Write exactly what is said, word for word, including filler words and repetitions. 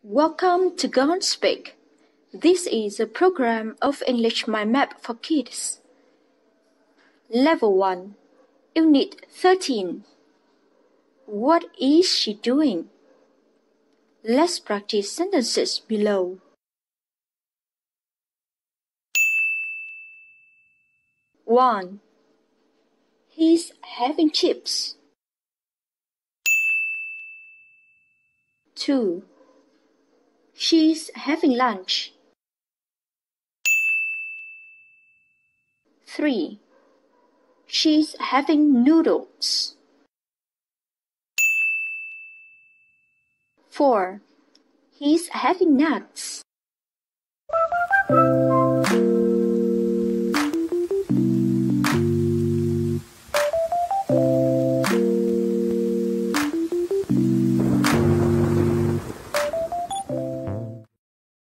Welcome to Go and Speak. This is a program of English Mind Map for Kids. Level one, Unit thirteen. What is she doing? Let's practice sentences below. one. He's having chips. two. She's having lunch. three. She's having noodles. four. He's having nuts.